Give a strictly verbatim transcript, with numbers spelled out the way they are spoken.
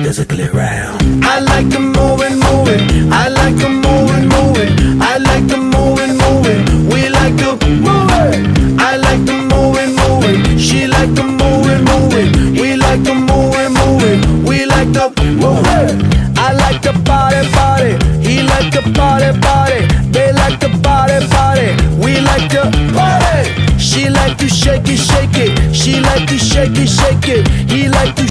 physically round. I like to move it, move it. I like to move it, move it. I like to move it, move it. We like to move it. I like to move it, move it. She like to move it, move it. We like to move it, move it. We like to move it. I like to party, party. He like to party, party. They like to party, party. We like to party. She like to shake it, shake it. She like to shake it, shake it. He like to